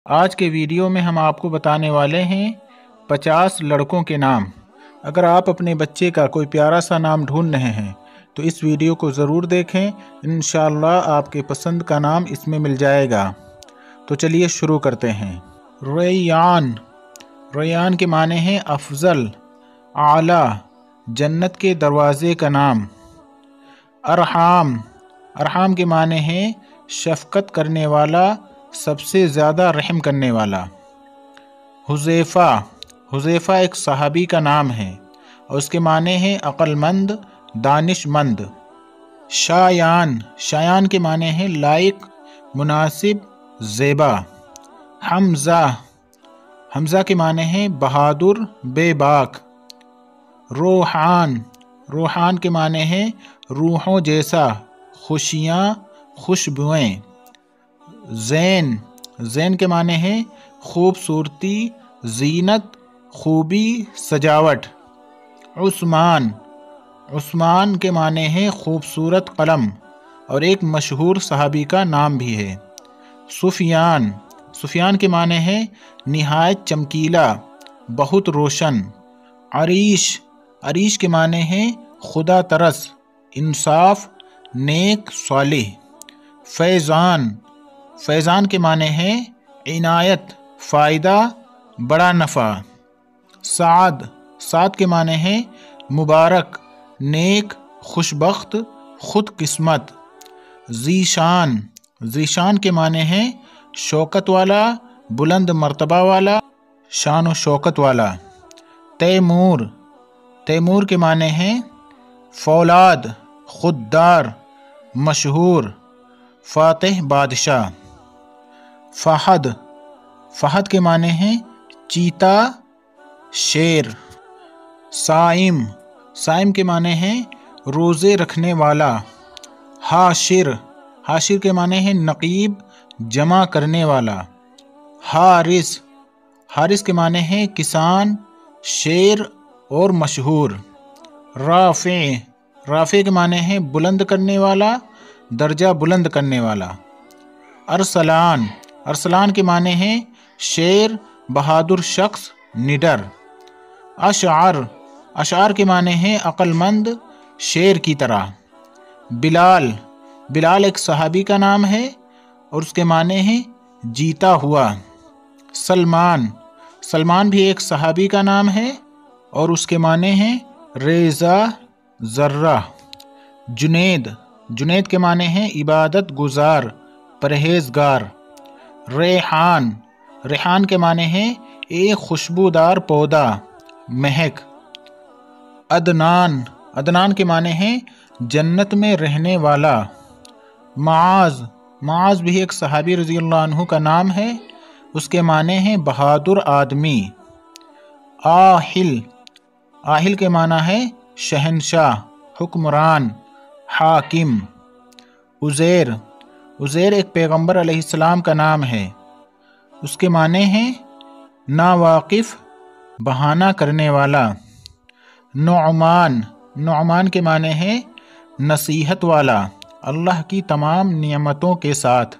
آج کے ویڈیو میں ہم آپ کو بتانے والے ہیں 50 لڑکوں کے نام۔ اگر آپ اپنے بچے کا کوئی پیارا سا نام ڈھونڈ رہے ہیں تو اس ویڈیو کو ضرور دیکھیں، انشاءاللہ آپ کے پسند کا نام اس میں مل جائے گا۔ تو چلیے شروع کرتے ہیں۔ ریان، ریان کے معنی ہیں افضل، اعلیٰ، جنت کے دروازے کا نام۔ ارحام، ارحام کے معنی ہیں شفقت کرنے والا، سب سے زیادہ رحم کرنے والا۔ حذیفہ، حذیفہ ایک صحابی کا نام ہے اور اس کے معنی ہیں عقل مند، دانش مند۔ شایان، شایان کے معنی ہیں لائق، مناسب، زیبا۔ حمزہ، حمزہ کے معنی ہیں بہادر، بے باک۔ روحان، روحان کے معنی ہیں روحوں جیسا، خوشیاں، خوشبوئیں۔ زین، زین کے معنی ہیں خوبصورتی، زینت، خوبی، سجاوٹ۔ عثمان، عثمان کے معنی ہیں خوبصورت قلم اور ایک مشہور صحابی کا نام بھی ہے۔ سفیان، سفیان کے معنی ہیں نہایت چمکیلا، بہت روشن۔ عریش، عریش کے معنی ہیں خدا ترس، انصاف، نیک، صالح۔ فیضان، فیضان کے معنی ہیں عنایت، فائدہ، بڑا نفع۔ سعد، سعد کے معنی ہیں مبارک، نیک، خوشبخت، خود قسمت۔ ذیشان، ذیشان کے معنی ہیں شوکت والا، بلند مرتبہ والا، شان و شوکت والا۔ تیمور، تیمور کے معنی ہیں فولاد، خوددار، مشہور، فاتح بادشاہ۔ فہد، فہد کے معنی ہیں چیتا، شیر۔ صائم، صائم کے معنی ہیں روزے رکھنے والا۔ حاشر، حاشر کے معنی ہیں نقیب، جمع کرنے والا۔ حارث، حارث کے معنی ہیں کسان، شیر اور مشہور۔ رافع، رافع کے معنی ہیں بلند کرنے والا، درجہ بلند کرنے والا۔ ارسلان، ارسلان کے معنی ہیں شیر، بہادر شخص، نڈر۔ اشعر، اشعر کے معنی ہیں عقل مند، شیر کی طرح۔ بلال، بلال ایک صحابی کا نام ہے اور اس کے معنی ہیں جیتا ہوا۔ سلمان، سلمان بھی ایک صحابی کا نام ہے اور اس کے معنی ہیں ریزہ، ذرہ۔ جنید، جنید کے معنی ہیں عبادت گزار، پرہیزگار۔ ریحان، ریحان کے معنی ہیں ایک خوشبودار پودا، مہک۔ عدنان، عدنان کے معنی ہیں جنت میں رہنے والا۔ معاذ، معاذ بھی ایک صحابی رضی اللہ عنہ کا نام ہے، اس کے معنی ہیں بہادر آدمی۔ آہل، آہل کے معنی ہے شہنشاہ، حکمران، حاکم۔ عزیر، عزیر ایک پیغمبر علیہ السلام کا نام ہے، اس کے معنی ہیں ناواقف، بہانہ کرنے والا۔ نعمان، نعمان کے معنی ہیں نصیحت والا، اللہ کی تمام نعمتوں کے ساتھ۔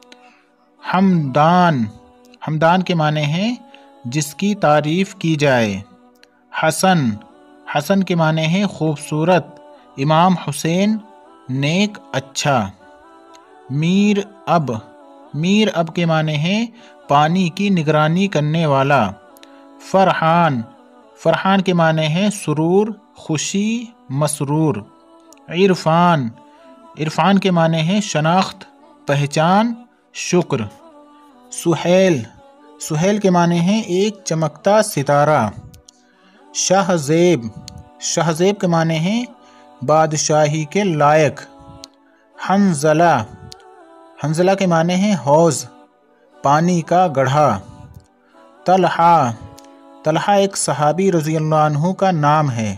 حمدان، حمدان کے معنی ہیں جس کی تعریف کی جائے۔ حسن، حسن کے معنی ہیں خوبصورت، امام حسین، نیک، اچھا۔ میر اب، میر اب کے معنی ہیں پانی کی نگرانی کرنے والا۔ فرحان، فرحان کے معنی ہیں سرور، خوشی، مسرور۔ عرفان، عرفان کے معنی ہیں شناخت، پہچان، شکر۔ سہیل، سہیل کے معنی ہیں ایک چمکتا ستارہ۔ شہزیب، شہزیب کے معنی ہیں بادشاہی کے لائق۔ حنظلہ، حنظلہ کے معنی ہیں حوض، پانی کا گڑھا۔ طلحہ، طلحہ ایک صحابی رضی اللہ عنہ کا نام ہے۔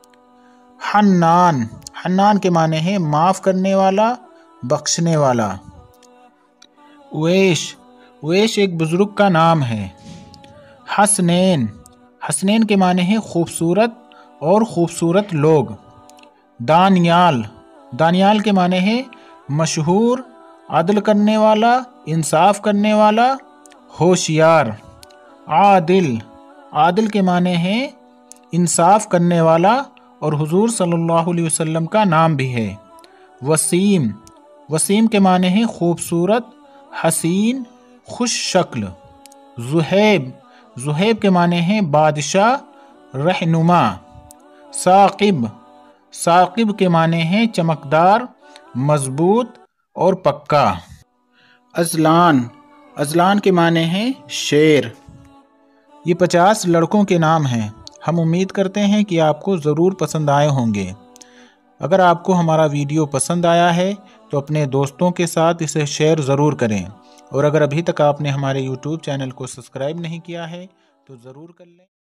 حنان، حنان کے معنی ہیں معاف کرنے والا، بخشنے والا۔ اویش، اویش ایک بزرگ کا نام ہے۔ حسنین، حسنین کے معنی ہیں خوبصورت اور خوبصورت لوگ۔ دانیال، دانیال کے معنی ہیں مشہور، عدل کرنے والا، انصاف کرنے والا، ہوشیار۔ عادل، عادل کے معنی ہیں انصاف کرنے والا اور حضور صلی اللہ علیہ وسلم کا نام بھی ہے۔ وسیم، وسیم کے معنی ہیں خوبصورت، حسین، خوش شکل۔ ذہیب، ذہیب کے معنی ہیں بادشاہ، رہنما۔ ثاقب، ثاقب کے معنی ہیں چمکدار، مضبوط اور پکا۔ اذلان، اذلان کے معنی ہیں شیر۔ یہ 50 لڑکوں کے نام ہیں۔ ہم امید کرتے ہیں کہ آپ کو ضرور پسند آئے ہوں گے۔ اگر آپ کو ہمارا ویڈیو پسند آیا ہے تو اپنے دوستوں کے ساتھ اسے شیئر ضرور کریں، اور اگر ابھی تک آپ نے ہمارے YouTube چینل کو سبسکرائب نہیں کیا ہے تو ضرور کر لیں۔